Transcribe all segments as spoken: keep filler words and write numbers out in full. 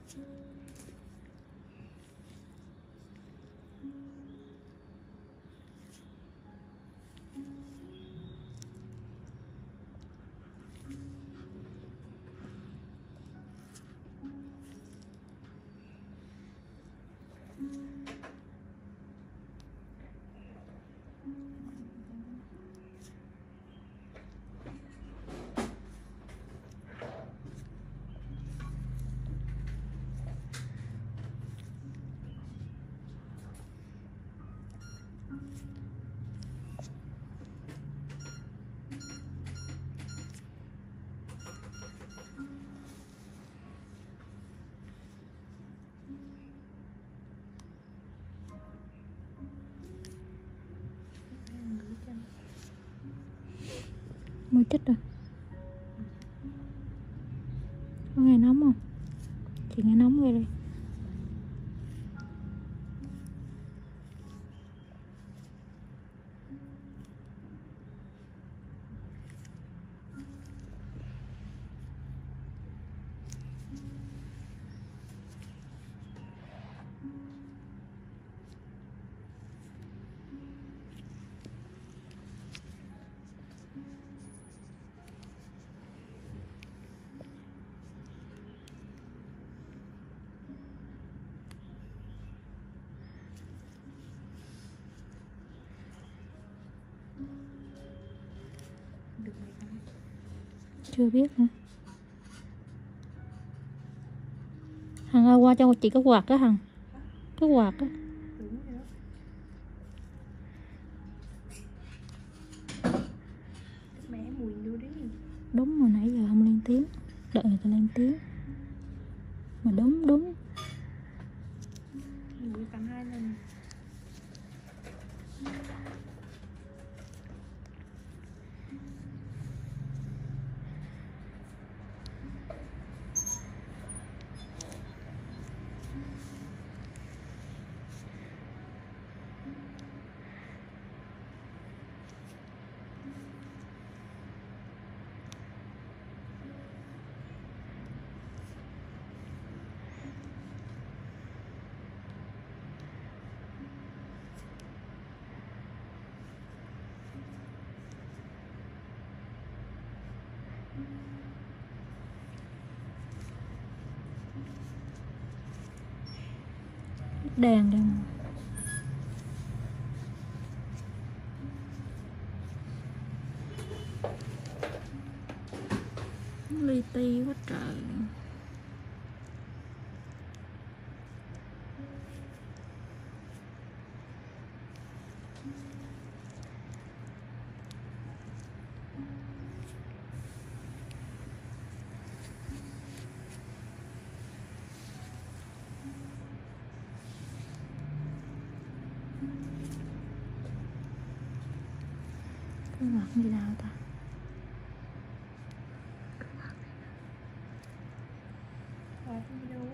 Mùi chết rồi. Có nghe nóng không? Chị nghe nóng ghê đi. Chưa biết nữa. Hằng ơi, qua cho chị cái quạt đó Hằng. Cái quạt á. Đúng mà nãy giờ không lên tiếng. Đợi người ta lên tiếng. Mà đúng đúng. Mũi cắn hai lần. Đèn đây mà. Li ti quá trời. Cái mặt gì nào ta? Quạt đi đâu?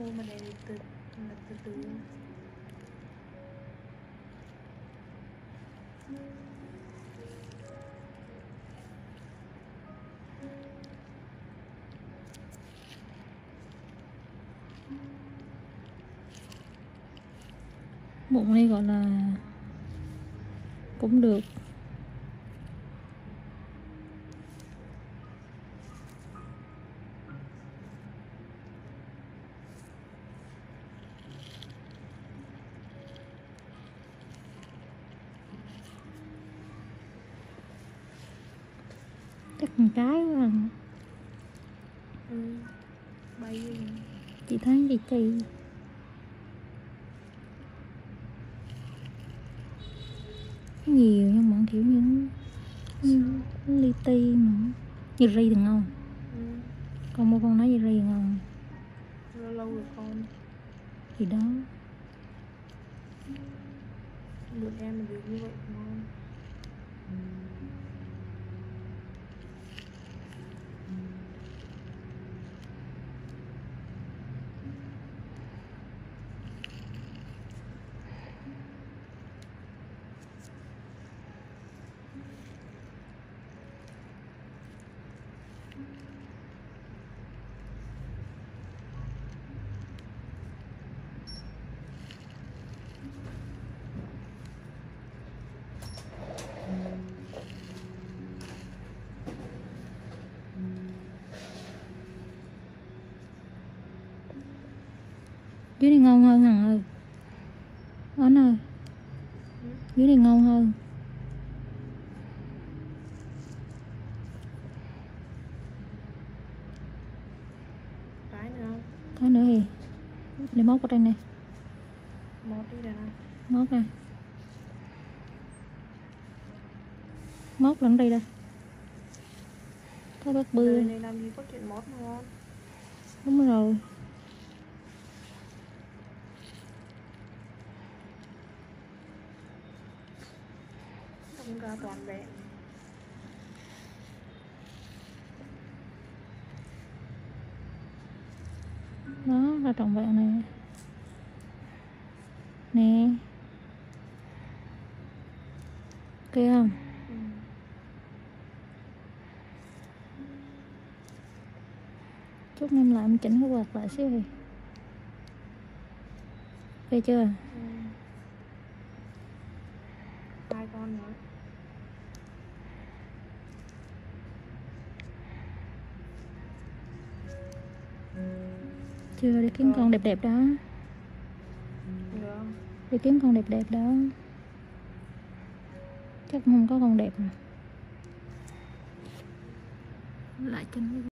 Cô mà để từ là từ từ. Bụng này gọi là cũng được. Chắc con trái quá à. Ừ. Bay đi. Chị thấy chị chị nhiều nhưng mà kiểu như như li ti mà như ri thì ngon. Ừ. Con mua con nói như ri ngon Lâu lâu rồi con. thì đó. Được em mà được như vậy thì ngon. Dưới này ngon hơn Hằng ơi. Anh ơi, Ừ. dưới này ngon hơn. Cái nữa không? Có nữa thì để móc ở đây nè. Mót đi đây nè. Móc ra. Móc lẫn đây đây. Có bát bưa. Đời này làm gì có chuyện mót mà ngon. Đúng rồi. Không ra toàn vẹn. Đó là trọn vẹn này nè. Ok không? Ừ. Chút em lại em chỉnh cái quạt lại xíu thì ok chưa? Ừ. Hai con nữa. Chưa, đi kiếm Rồi. con đẹp đẹp đó. Được. Đi kiếm con đẹp đẹp đó. Chắc không có con đẹp mà. Lại chỉnh